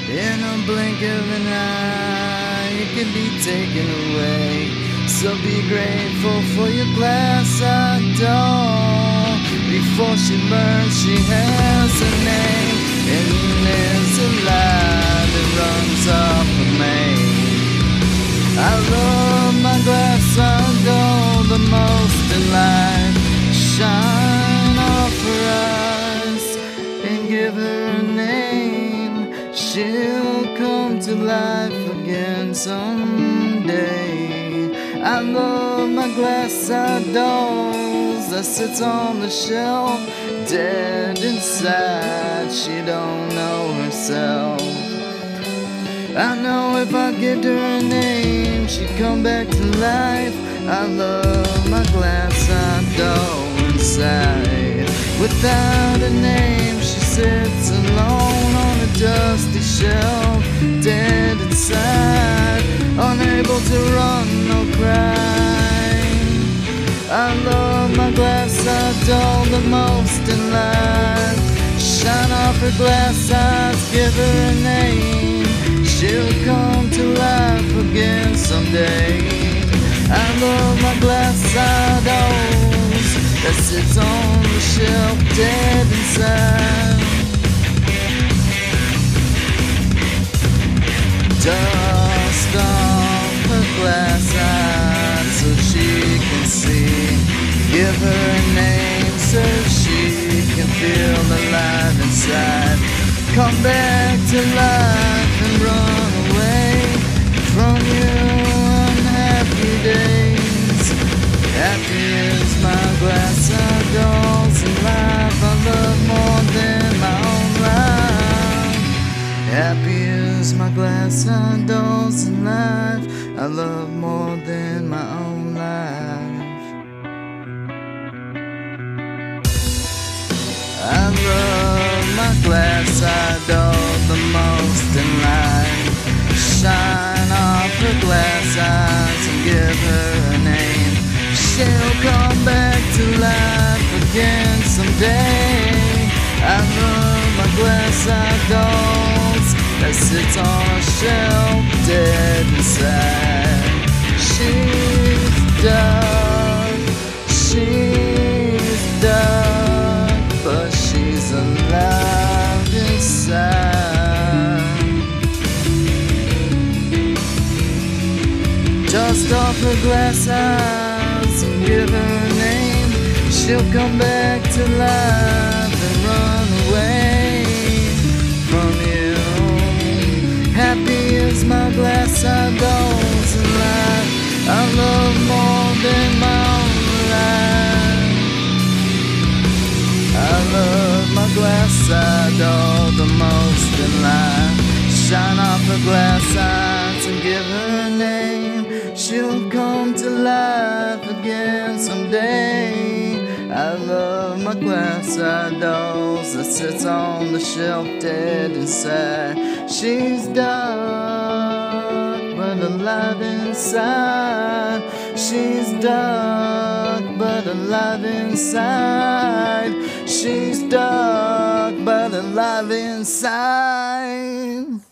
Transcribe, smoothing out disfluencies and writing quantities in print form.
In a blink of an eye, it can be taken away. So be grateful for your glass-eyed doll. Before she learns she has a name, and there's a light that runs off of me. I love my glass-eyed doll the most in life. Shine off her eyes and give her a name. She'll come to life again someday. I love my glass-eyed dolls that sits on the shelf, dead inside. She don't know herself. I know if I gave her a name, she'd come back to life. I love my glass-eyed doll inside. Without a name, she sits alone on a dusty shelf, dead inside, unable to run or cry. I love my glass-eyed doll the most in life. Shine off her glass eyes, give her a name. She'll come to life again someday. I love my glass-eyed dolls that sits on the shelf, dead inside. Dust off her glass eyes so she can see. Give her a name so she can feel alive inside. Come back to life and run away from your unhappy days. Happy is my glass-eyed dolls in life. I love more than my own life. Happy is my glass-eyed dolls in life. I love more than my own life. I love my glass-eyed doll the most in life. Shine off her glass eyes and give her a name. She'll come back to life again someday. I love my glass-eyed dolls that sits on a shelf, dead inside. She's dark, she's dark, but she's alive inside. Dust off her glass eyes and give her a name. She'll come back to life and run away from you. Happy is my glass-eyed dolls in life. I love more than my own life. I love my glass-eyed doll the most in life. Shine off her glass eyes and give her a name. She'll come to life again someday. I love my glass-eyed dolls that sits on the shelf, dead inside. She's dark but alive inside. She's dark but alive inside. She's dark but alive inside.